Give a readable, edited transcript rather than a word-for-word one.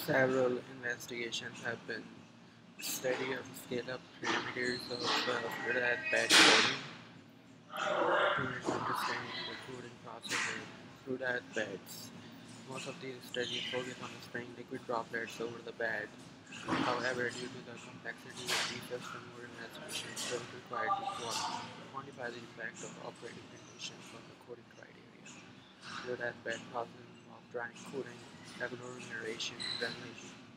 Several investigations have been study of scale-up parameters of fluidized bed coding towards understanding the coding process in fluidized beds. Most of these studies focus on spraying liquid droplets over the bed. However, due to the complexity of these system, more investigations still required to quantify the impact of operating conditions on the coding criteria. Fluidized bed process involve drying, cooling, regular aeration, granulation,